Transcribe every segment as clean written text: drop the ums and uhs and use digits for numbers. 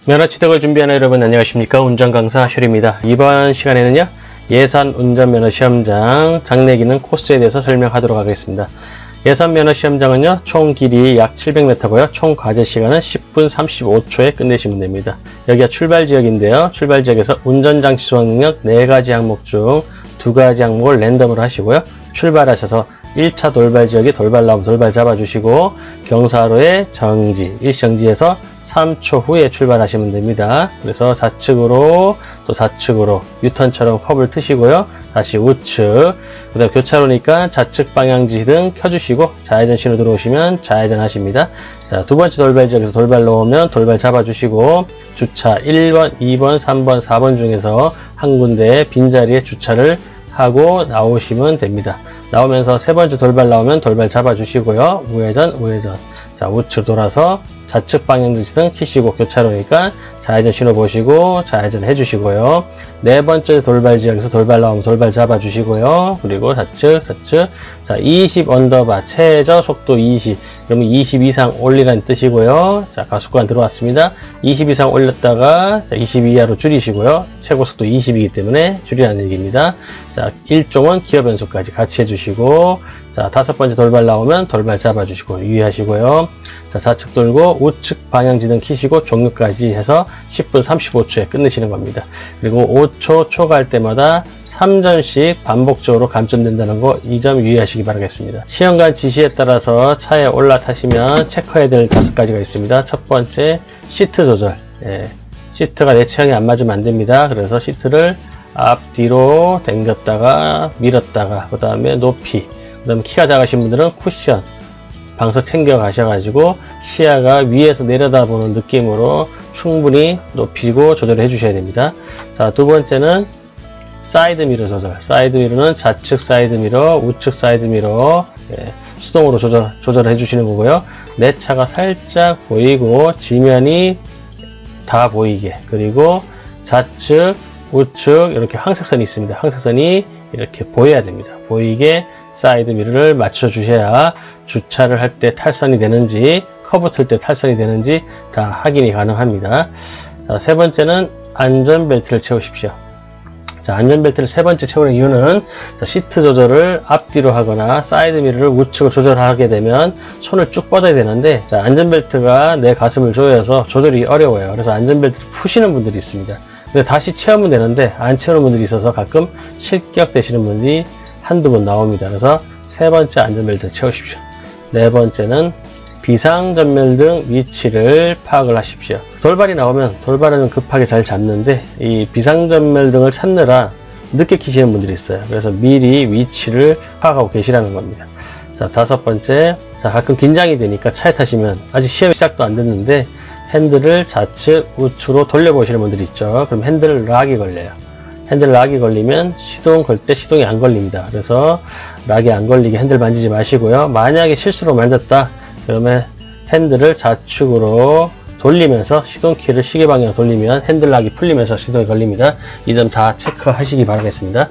면허 취득을 준비하는 여러분 안녕하십니까? 운전강사 슈리입니다. 이번 시간에는요, 예산 운전면허 시험장 장내 기능 코스에 대해서 설명하도록 하겠습니다. 예산 면허 시험장은요, 총 길이 약 700m고요. 총 과제 시간은 10분 35초에 끝내시면 됩니다. 여기가 출발 지역인데요. 출발 지역에서 운전장치 조작 능력 4가지 항목 중 2가지 항목을 랜덤으로 하시고요. 출발하셔서 1차 돌발 지역에 돌발 나오면 돌발 잡아주시고, 경사로의 정지, 일시정지에서 3초 후에 출발하시면 됩니다. 그래서 좌측으로 또 좌측으로 유턴처럼 컵을 트시고요. 다시 우측, 그 다음 교차로니까 좌측 방향지등 켜주시고 좌회전 신호 들어오시면 좌회전 하십니다. 자, 두 번째 돌발 지역에서 돌발 나오면 돌발 잡아주시고, 주차 1번, 2번, 3번, 4번 중에서 한 군데 빈자리에 주차를 하고 나오시면 됩니다. 나오면서 세 번째 돌발 나오면 돌발 잡아주시고요. 우회전, 우회전. 자, 우측 돌아서 좌측 방향지등 켜시고, 교차로니까 좌회전 신호 보시고 좌회전 해주시고요. 네 번째 돌발 지역에서 돌발 나오면 돌발 잡아주시고요. 그리고 좌측, 좌측. 자, 20 언더바, 최저 속도 20. 그러면 20 이상 올리라는 뜻이고요. 자, 가속구간 들어왔습니다. 20 이상 올렸다가 20 이하로 줄이시고요. 최고 속도 20이기 때문에 줄이라는 얘기입니다. 자, 1종은 기어 변속까지 같이 해주시고, 자, 다섯 번째 돌발 나오면 돌발 잡아주시고 유의하시고요. 자, 좌측 돌고 우측 방향지등 켜시고 종료까지 해서 10분 35초에 끝내시는 겁니다. 그리고 5초 초과할 때마다 3전씩 반복적으로 감점된다는 거, 이 점 유의하시기 바라겠습니다. 시험관 지시에 따라서 차에 올라타시면 체크해야 될 5가지가 있습니다. 첫 번째, 시트 조절. 시트가 내 체형에 안 맞으면 안 됩니다. 그래서 시트를 앞뒤로 당겼다가 밀었다가, 그 다음에 높이, 그 다음에 키가 작으신 분들은 쿠션 방석 챙겨 가셔가지고 시야가 위에서 내려다보는 느낌으로 충분히 높이고 조절을 해주셔야 됩니다. 자, 두 번째는 사이드 미러 조절. 사이드 미러는 좌측 사이드 미러, 우측 사이드 미러, 수동으로 조절해 주시는 거고요. 내 차가 살짝 보이고 지면이 다 보이게, 그리고 좌측, 우측 이렇게 항색선이 있습니다. 항색선이 이렇게 보여야 됩니다. 보이게 사이드 미러를 맞춰 주셔야 주차를 할 때 탈선이 되는지, 커브 틀 때 탈선이 되는지 다 확인이 가능합니다. 자, 세 번째는 안전벨트를 채우십시오. 자, 안전벨트를 세 번째 채우는 이유는, 자, 시트 조절을 앞뒤로 하거나 사이드 미러를 우측으로 조절하게 되면 손을 쭉 뻗어야 되는데, 자, 안전벨트가 내 가슴을 조여서 조절이 어려워요. 그래서 안전벨트를 푸시는 분들이 있습니다. 근데 다시 채우면 되는데 안 채우는 분들이 있어서 가끔 실격되시는 분들이 한두 번 나옵니다. 그래서 세 번째 안전벨트 채우십시오. 네 번째는 비상전멸 등 위치를 파악을 하십시오. 돌발이 나오면 돌발은 급하게 잘 잡는데, 이 비상전멸 등을 찾느라 늦게 켜시는 분들이 있어요. 그래서 미리 위치를 파악하고 계시라는 겁니다. 자, 다섯 번째, 자, 가끔 긴장이 되니까 차에 타시면 아직 시험 시작도 안 됐는데 핸들을 좌측 우측으로 돌려보시는 분들이 있죠. 그럼 핸들 락이 걸려요. 핸들 락이 걸리면 시동 걸 때 시동이 안 걸립니다. 그래서 락이 안 걸리게 핸들 만지지 마시고요. 만약에 실수로 만졌다 그러면 핸들을 좌측으로 돌리면서 시동키를 시계 방향으로 돌리면 핸들 락이 풀리면서 시동이 걸립니다. 이 점 다 체크하시기 바라겠습니다.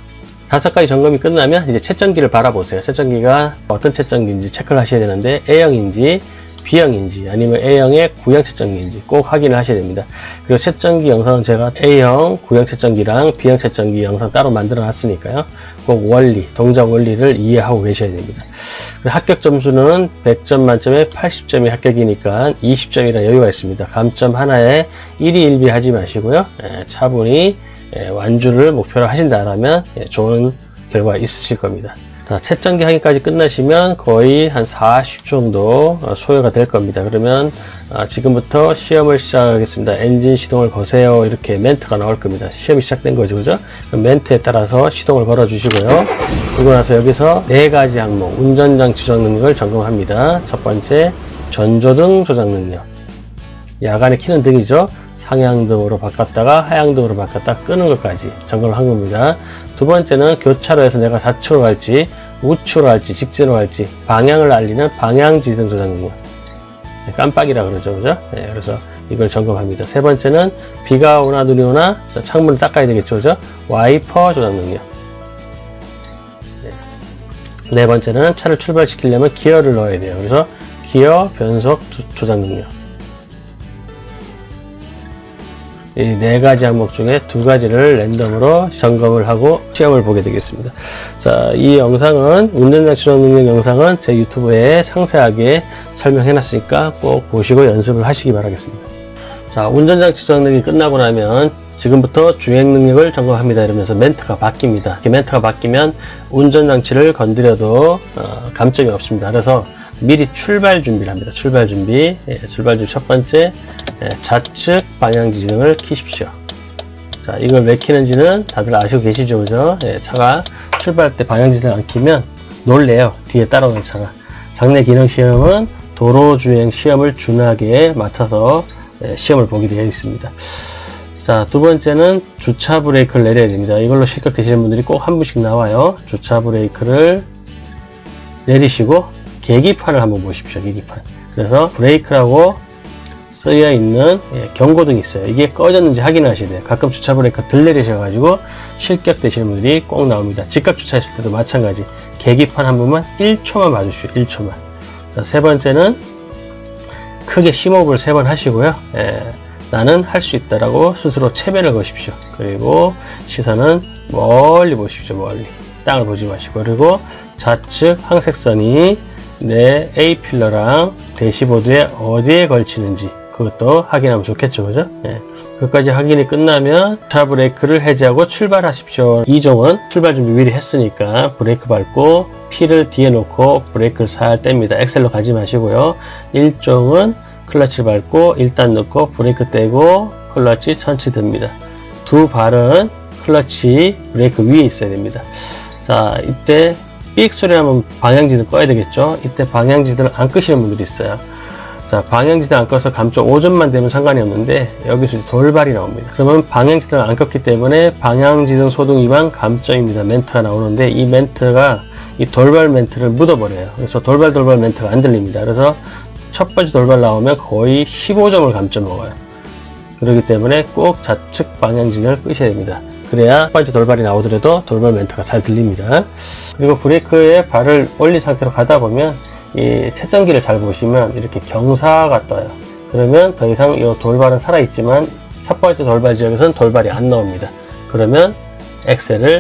5가지 점검이 끝나면 이제 채점기를 바라보세요. 채점기가 어떤 채점기인지 체크를 하셔야 되는데, A형인지 B형인지 아니면 A형의 구형 채점기인지 꼭 확인을 하셔야 됩니다. 그리고 채점기 영상은 제가 A형 구형 채점기랑 B형 채점기 영상 따로 만들어 놨으니까요. 꼭 원리, 동작 원리를 이해하고 계셔야 됩니다. 합격 점수는 100점 만점에 80점이 합격이니까 20점이라 여유가 있습니다. 감점 하나에 1위 1비 하지 마시고요. 차분히 완주를 목표로 하신다면 좋은 결과 있으실 겁니다. 자, 채점기 확인까지 끝나시면 거의 한 40초 정도 소요가 될 겁니다. 그러면 지금부터 시험을 시작하겠습니다. 엔진 시동을 거세요. 이렇게 멘트가 나올 겁니다. 시험이 시작된 거죠, 그죠? 그럼 멘트에 따라서 시동을 걸어 주시고요. 그러고 나서 여기서 4가지 항목 운전장치 조작 능력을 점검합니다. 첫 번째, 전조등 조작 능력. 야간에 켜는 등이죠. 상향등으로 바꿨다가 하향등으로 바꿨다 끄는 것까지 점검을 한 겁니다. 두 번째는 교차로에서 내가 좌측으로 갈지 우측으로 갈지 직진으로 갈지 방향을 알리는 방향지등 조작 능력. 깜빡이라 그러죠, 그죠? 네, 그래서 이걸 점검합니다. 세 번째는 비가 오나 눈이 오나 창문을 닦아야 되겠죠, 그죠? 와이퍼 조작 능력. 네 번째는 차를 출발시키려면 기어를 넣어야 돼요. 그래서 기어 변속 조작 능력. 이 4가지 항목 중에 2가지를 랜덤으로 점검을 하고 시험을 보게 되겠습니다. 자, 이 영상은 운전장치 조작 능력 영상은 제 유튜브에 상세하게 설명해 놨으니까 꼭 보시고 연습을 하시기 바라겠습니다. 자, 운전장치 조작 능력이 끝나고 나면 지금부터 주행 능력을 점검합니다 이러면서 멘트가 바뀝니다. 이렇게 멘트가 바뀌면 운전장치를 건드려도 감점이 없습니다. 그래서 미리 출발 준비를 합니다. 출발 준비. 출발 준비 첫 번째, 좌측 방향지등을 켜십시오. 자, 이걸 왜 켜는지는 다들 아시고 계시죠, 그죠? 차가 출발할 때 방향지등을 안 켜면 놀래요. 뒤에 따라오는 차가. 장내 기능 시험은 도로주행 시험을 준하게 맞춰서 시험을 보게 되어 있습니다. 자, 두 번째는 주차 브레이크를 내려야 됩니다. 이걸로 실격 되시는 분들이 꼭 한 분씩 나와요. 주차 브레이크를 내리시고 계기판을 한번 보십시오. 계기판. 그래서 브레이크라고 쓰여 있는 경고등이 있어요. 이게 꺼졌는지 확인하셔야 돼요. 가끔 주차 브레이크 덜 내리셔가지고 실격 되시는 분들이 꼭 나옵니다. 직각 주차했을 때도 마찬가지. 계기판 한 번만 1초만 봐주십시오. 1초만. 자, 세 번째는 크게 심호흡을 3번 하시고요. 나는 할 수 있다라고 스스로 체면을 거십시오. 그리고 시선은 멀리 보십시오. 멀리. 땅을 보지 마시고. 그리고 좌측 황색선이 내 A필러랑 대시보드에 어디에 걸치는지 그것도 확인하면 좋겠죠, 그죠? 그것까지 확인이 끝나면 차 브레이크를 해제하고 출발하십시오. 2종은 출발 준비 미리 했으니까 브레이크 밟고 P를 뒤에 놓고 브레이크를 살 뗍니다. 엑셀로 가지 마시고요. 1종은 클러치를 밟고 일단 넣고 브레이크 떼고 클러치 천천히 듭니다. 두 발은 클러치 브레이크 위에 있어야 됩니다. 자, 이때 삑 소리 나면 방향지등 꺼야 되겠죠. 이때 방향지등을 안 끄시는 분들이 있어요. 자, 방향지등 안 꺼서 감점 5점만 되면 상관이 없는데 여기서 돌발이 나옵니다. 그러면 방향지등을 안 껐기 때문에 방향지등 소등 위반 감점입니다. 멘트가 나오는데 이 멘트가 이 돌발 멘트를 묻어버려요. 그래서 돌발 멘트가 안 들립니다. 그래서 첫 번째 돌발 나오면 거의 15점을 감점 먹어요. 그렇기 때문에 꼭 좌측 방향지등을 끄셔야 됩니다. 그래야 첫 번째 돌발이 나오더라도 돌발 멘트가 잘 들립니다. 그리고 브레이크에 발을 올린 상태로 가다 보면 이 채점기를 잘 보시면 이렇게 경사가 떠요. 그러면 더 이상 이 돌발은 살아있지만 첫 번째 돌발 지역에서는 돌발이 안 나옵니다. 그러면 엑셀을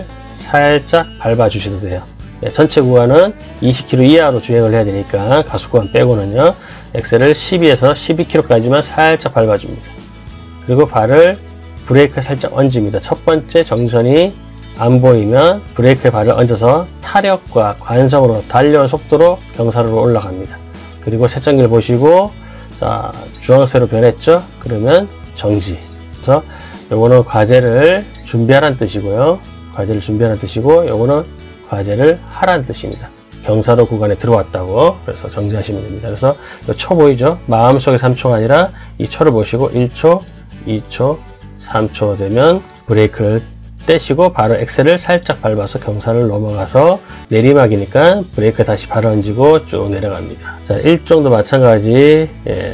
살짝 밟아 주셔도 돼요. 전체 구간은 20km 이하로 주행을 해야 되니까 가속 구간 빼고는요, 엑셀을 12에서 12km까지만 살짝 밟아 줍니다. 그리고 발을 브레이크에 살짝 얹습니다. 첫 번째 정선이 안 보이면 브레이크에 발을 얹어서 타력과 관성으로 달려온 속도로 경사로로 올라갑니다. 그리고 채점기를 보시고, 자, 주황색으로 변했죠? 그러면 정지. 그래서 요거는 과제를 준비하라는 뜻이고요. 과제를 준비하라는 뜻이고, 요거는 과제를 하라는 뜻입니다. 경사로 구간에 들어왔다고. 그래서 정지하시면 됩니다. 그래서 요 초 보이죠? 마음속에 3초가 아니라 이 초를 보시고 1초, 2초, 3초 되면 브레이크를 떼시고 바로 엑셀을 살짝 밟아서 경사를 넘어가서 내리막이니까 브레이크 다시 발을 얹고 쭉 내려갑니다. 자, 1종도 마찬가지.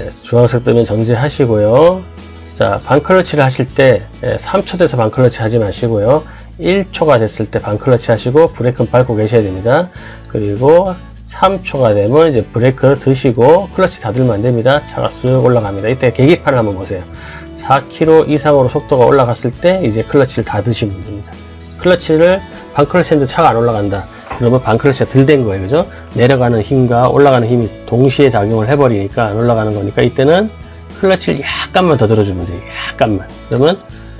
주황색 뜨면 정지하시고요. 자, 반클러치를 하실 때 3초 돼서 반클러치 하지 마시고요. 1초가 됐을 때 반클러치 하시고 브레이크는 밟고 계셔야 됩니다. 그리고 3초가 되면 이제 브레이크를 드시고 클러치 닫으면 안 됩니다. 차가 쓱 올라갑니다. 이때 계기판을 한번 보세요. 4km 이상으로 속도가 올라갔을 때 이제 클러치를 닫으시면 됩니다. 클러치를 반클러치 했는데 차가 안 올라간다. 그러면 반클러치가 덜 된 거예요. 그죠? 내려가는 힘과 올라가는 힘이 동시에 작용을 해버리니까 안 올라가는 거니까 이때는 클러치를 약간만 더 들어주면 돼요. 약간만. 그러면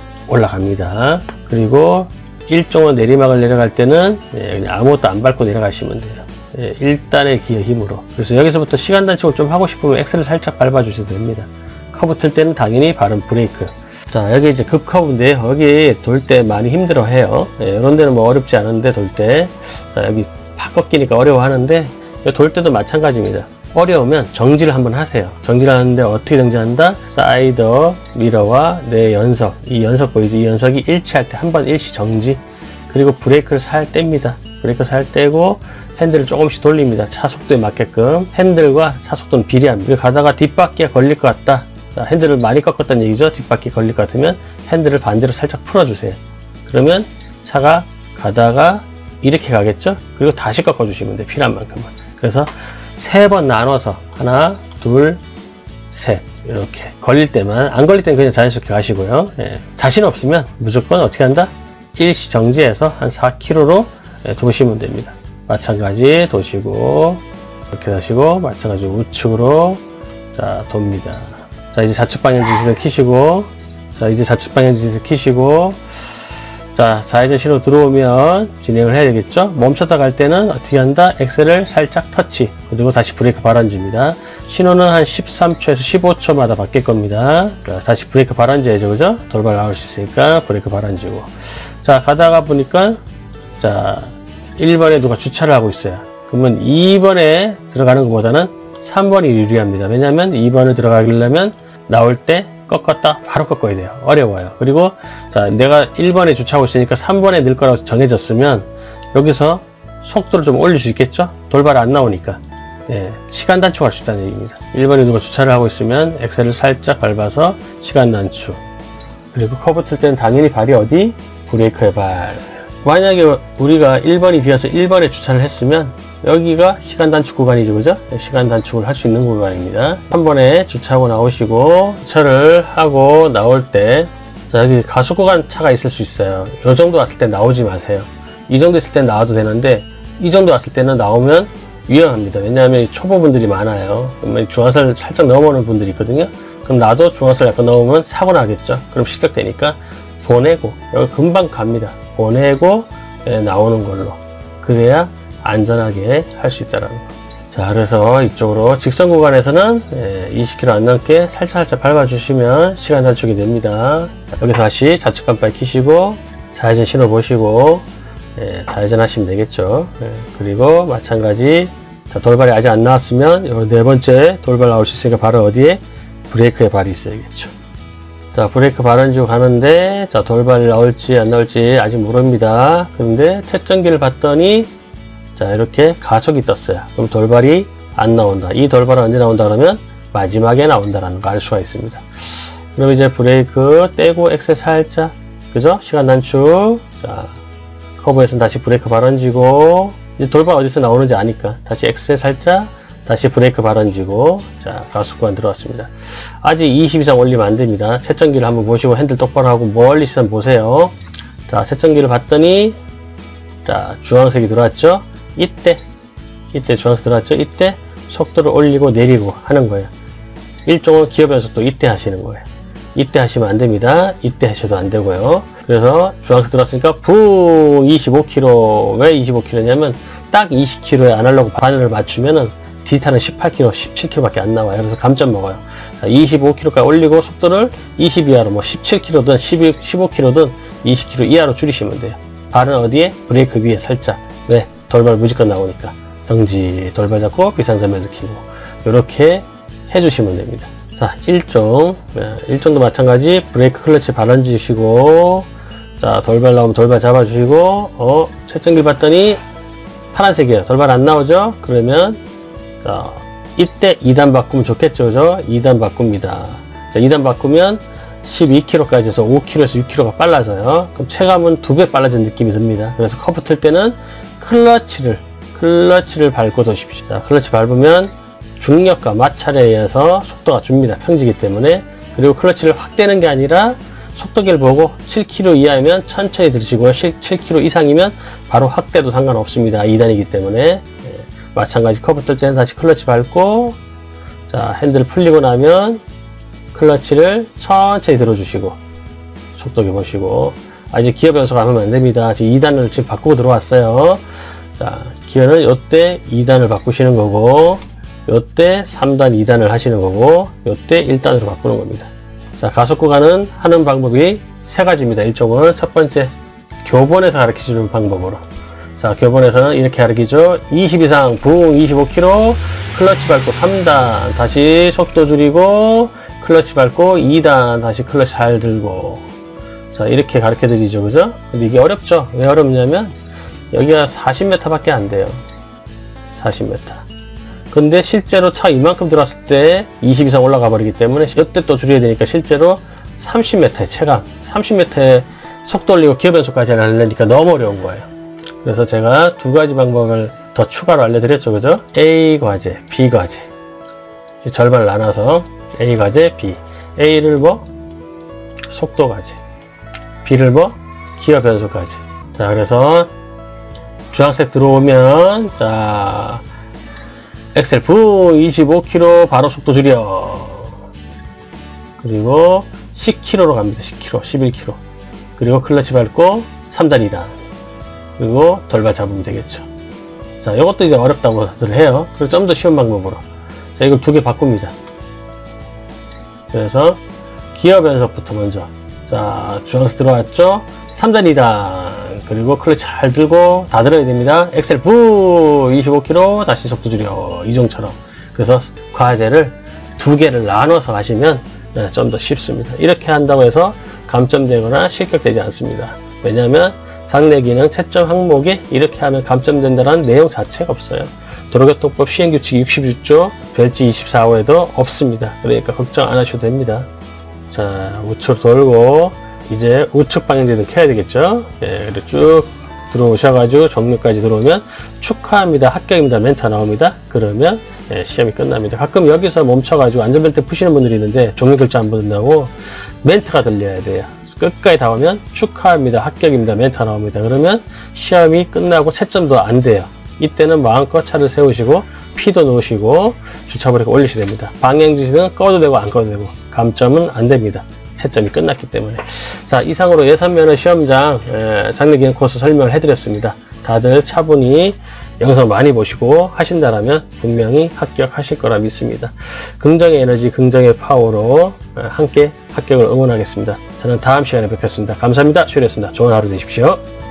올라갑니다. 그리고 1종은 내리막을 내려갈 때는 그냥 아무것도 안 밟고 내려가시면 돼요. 1단의 기어 힘으로. 그래서 여기서부터 시간 단축을 좀 하고 싶으면 엑셀을 살짝 밟아 주셔도 됩니다. 커브 틀 때는 당연히 발은 브레이크. 자, 여기 이제 급커브인데 여기 돌 때 많이 힘들어 해요. 이런 데는 뭐 어렵지 않은데 돌 때. 자, 여기 팍 꺾이니까 어려워하는데 돌 때도 마찬가지입니다. 어려우면 정지를 한번 하세요. 정지를 하는데 어떻게 정지한다? 사이더 미러와 내 연석, 이 연석 보이죠? 이 연석이 일치할 때 한 번 일시 정지. 그리고 브레이크를 살 뗍니다. 브레이크 살 떼고 핸들을 조금씩 돌립니다. 차 속도에 맞게끔. 핸들과 차 속도는 비례합니다. 가다가 뒷바퀴가 걸릴 것 같다. 자, 핸들을 많이 꺾었다는 얘기죠. 뒷바퀴 걸릴 것 같으면 핸들을 반대로 살짝 풀어주세요. 그러면 차가 가다가 이렇게 가겠죠? 그리고 다시 꺾어주시면 돼요. 필요한 만큼만. 그래서 3번 나눠서 하나, 둘, 셋. 이렇게 걸릴 때만, 안 걸릴 때는 그냥 자연스럽게 가시고요. 예. 자신 없으면 무조건 어떻게 한다? 일시 정지해서 한 4km로 도시면 됩니다. 마찬가지 도시고, 이렇게 하시고, 마찬가지 우측으로, 자, 돕니다. 자, 이제 좌측 방향 지시를 켜시고, 자, 이제 좌측 방향 지시를 켜시고, 자, 좌회전 신호 들어오면 진행을 해야 되겠죠? 멈췄다 갈 때는 어떻게 한다? 엑셀을 살짝 터치, 그리고 다시 브레이크 발언주입니다. 신호는 한 13초에서 15초마다 바뀔 겁니다. 자, 다시 브레이크 발언주야죠, 그죠? 돌발 나올 수 있으니까 브레이크 발언주고. 자, 가다가 보니까, 자, 1번에 누가 주차를 하고 있어요. 그러면 2번에 들어가는 것보다는 3번이 유리합니다. 왜냐면 2번을 들어가려면 나올 때 꺾었다 바로 꺾어야 돼요. 어려워요. 그리고 자, 내가 1번에 주차하고 있으니까 3번에 넣을 거라고 정해졌으면 여기서 속도를 좀 올릴 수 있겠죠? 돌발 안 나오니까. 예, 시간 단축할 수 있다는 얘기입니다. 1번에 누가 주차를 하고 있으면 엑셀을 살짝 밟아서 시간 단축. 그리고 커브 틀 때는 당연히 발이 어디? 브레이크의 발. 만약에 우리가 1번이 비어서 1번에 주차를 했으면 여기가 시간 단축 구간이죠, 그죠? 시간 단축을 할 수 있는 구간입니다. 한 번에 주차하고 나오시고, 주차를 하고 나올 때, 자, 여기 가속 구간 차가 있을 수 있어요. 이 정도 왔을 때 나오지 마세요. 이 정도 있을 때 나와도 되는데, 이 정도 왔을 때는 나오면 위험합니다. 왜냐하면 초보분들이 많아요. 그러면 중앙선을 살짝 넘어오는 분들이 있거든요. 그럼 나도 중앙선을 약간 넘으면 사고 나겠죠? 그럼 실격되니까 보내고, 여기 금방 갑니다. 보내고, 나오는 걸로. 그래야 안전하게 할 수 있다는 거. 자, 그래서 이쪽으로 직선 구간에서는 20km 안 넘게 살짝 밟아주시면 시간 단축이 됩니다. 자, 여기서 다시 좌측 깜빡이 켜시고 좌회전 신호 보시고 좌회전 하시면 되겠죠. 그리고 마찬가지, 자, 돌발이 아직 안 나왔으면 요 네 번째 돌발 나올 수 있으니까 바로 어디에? 브레이크에 발이 있어야겠죠. 자, 브레이크 발언 중 가는데, 자, 돌발 나올지 안 나올지 아직 모릅니다. 그런데 채점기를 봤더니, 자, 이렇게 가속이 떴어요. 그럼 돌발이 안 나온다. 이 돌발은 언제 나온다 그러면 마지막에 나온다라는 거 알 수가 있습니다. 그럼 이제 브레이크 떼고 엑셀 살짝, 그죠? 시간 단축. 자, 커브에서는 다시 브레이크 발언지고, 이제 돌발 어디서 나오는지 아니까 다시 엑셀 살짝, 다시 브레이크 발언지고, 자, 가속 구간 들어왔습니다. 아직 20 이상 올리면 안 됩니다. 채점기를 한번 보시고 핸들 똑바로 하고 멀리 시선 보세요. 자, 채점기를 봤더니, 자, 주황색이 들어왔죠? 이때 주황색 들어왔죠? 이때 속도를 올리고 내리고 하는 거예요. 일종은 기어 변속도 이때 하시는 거예요. 이때 하시면 안 됩니다. 이때 하셔도 안 되고요. 그래서 주황색 들어왔으니까 붕 25km. 왜 25km냐면 딱 20km의 아날로그 바늘을 맞추면은 디지털은 18km, 17km밖에 안 나와요. 그래서 감점 먹어요. 25km까지 올리고 속도를 20 이하로 뭐 17km든 15km든 20km 이하로 줄이시면 돼요. 발은 어디에? 브레이크 위에 살짝. 왜? 돌발 무조건 나오니까. 정지, 돌발 잡고 비상전면도 켜고. 이렇게 해주시면 됩니다. 자, 1종도 마찬가지. 브레이크 클러치 발언 주시고, 자, 돌발 나오면 돌발 잡아주시고, 채점기 봤더니 파란색이에요. 돌발 안 나오죠? 그러면, 자, 이때 2단 바꾸면 좋겠죠, 그죠? 2단 바꿉니다. 자, 2단 바꾸면 12km까지 해서 5km에서 6km가 빨라져요. 그럼 체감은 2배 빨라진 느낌이 듭니다. 그래서 커브 틀 때는 클러치를 밟고 도십시오. 자, 클러치 밟으면 중력과 마찰에 의해서 속도가 줍니다. 평지기 때문에. 그리고 클러치를 확 떼는 게 아니라 속도계를 보고 7km 이하이면 천천히 들으시고요. 7km 이상이면 바로 확대도 상관없습니다. 2단이기 때문에. 마찬가지 커브 뜰 때는 다시 클러치 밟고, 자, 핸들 풀리고 나면 클러치를 천천히 들어주시고 속도계 보시고. 아직 기어 변속 안 하면 안 됩니다. 지금 2단을 지금 바꾸고 들어왔어요. 자, 기어는 요때 2단을 바꾸시는 거고, 요때 3단 2단을 하시는 거고, 요때 1단으로 바꾸는 겁니다. 자, 가속 구간은 하는 방법이 세 가지입니다. 일종은 첫 번째, 교본에서 가르쳐 주는 방법으로. 자, 교본에서는 이렇게 가르치죠. 20 이상 붕 25km, 클러치 밟고 3단, 다시 속도 줄이고, 클러치 밟고 2단, 다시 클러치 잘 들고. 자, 이렇게 가르쳐 드리죠, 그죠? 근데 이게 어렵죠? 왜 어렵냐면, 여기가 40m 밖에 안 돼요. 40m. 근데 실제로 차 이만큼 들어왔을 때 20 이상 올라가 버리기 때문에, 이때 또 줄여야 되니까 실제로 30m의 체감, 30m의 속도 올리고 기어 변속까지 하려니까 너무 어려운 거예요. 그래서 제가 두 가지 방법을 더 추가로 알려드렸죠, 그죠? A 과제, B 과제. 절반을 나눠서 A 과제 B. A를 뭐? 속도 과제. B를 뭐? 기어 변수 과제. 자, 그래서 주황색 들어오면, 자, 엑셀 부 25km 바로 속도 줄여. 그리고 10km로 갑니다. 10km, 11km. 그리고 클러치 밟고 3단 2단. 그리고 돌발 잡으면 되겠죠. 자, 이것도 이제 어렵다고들 해요. 그리고 좀 더 쉬운 방법으로. 자, 이걸 두 개 바꿉니다. 그래서 기어 변속부터 먼저. 자, 주황색 들어왔죠? 3단 2단. 그리고 클러치 잘 들고 다 들어야 됩니다. 엑셀 부 25km 다시 속도 줄여. 이종처럼. 그래서 과제를 두 개를 나눠서 가시면 좀 더 쉽습니다. 이렇게 한다고 해서 감점되거나 실격되지 않습니다. 왜냐하면 장내기능 채점 항목이 이렇게 하면 감점된다는 내용 자체가 없어요. 도로교통법 시행규칙 66조 별지 24호에도 없습니다. 그러니까 걱정 안 하셔도 됩니다. 자, 우측 돌고 이제 우측 방향제는 켜야 되겠죠. 예, 그리고 쭉 들어오셔가지고 정류까지 들어오면 축하합니다, 합격입니다 멘트가 나옵니다. 그러면 예, 시험이 끝납니다. 가끔 여기서 멈춰가지고 안전벨트 푸시는 분들이 있는데 종료 글자 안 보는다고 멘트가 들려야 돼요. 끝까지 다 오면 축하합니다, 합격입니다 멘트가 나옵니다. 그러면 시험이 끝나고 채점도 안 돼요. 이때는 마음껏 차를 세우시고 피도 넣으시고 주차브레이크 올리셔야 됩니다. 방향지시는 꺼도 되고 안 꺼도 되고 감점은 안 됩니다. 채점이 끝났기 때문에. 자, 이상으로 예산면허 시험장 장내기능 코스 설명을 해드렸습니다. 다들 차분히 영상 많이 보시고 하신다라면 분명히 합격하실 거라 믿습니다. 긍정의 에너지, 긍정의 파워로 함께 합격을 응원하겠습니다. 저는 다음 시간에 뵙겠습니다. 감사합니다. 슈리였습니다. 좋은 하루 되십시오.